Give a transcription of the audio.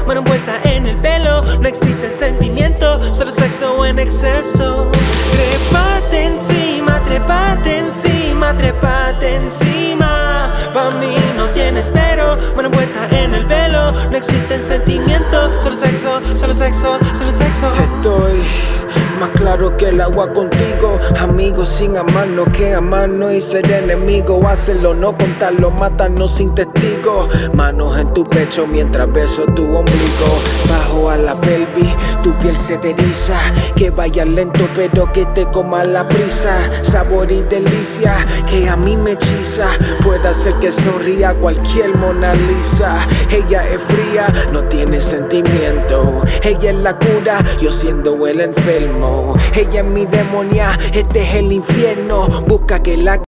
mano envuelta en el pelo. No existe sentimiento, solo sexo en exceso. Trépate encima, trépate encima, trépate encima. Pa' mí no tienes pero, mano envuelta en el velo. No existen sentimientos, solo sexo, solo sexo, solo sexo. Estoy más claro que el agua contigo, amigos sin amarnos, que amarnos y ser enemigos. Hacerlo, no contarlo, matarnos sin testigos. Manos en tu pecho mientras beso tu ombligo. Bajo a la pelvis, tu piel se te eriza. Que vaya lento pero que te coma la prisa. Sabor y delicia que a mí me hechiza. Puede hacer que sonría cualquier Mona Lisa. Ella es fría, no tiene sentimiento. Ella es la cura, yo siendo el enfermo. Ella es mi demonia, este es el infierno. Busca que la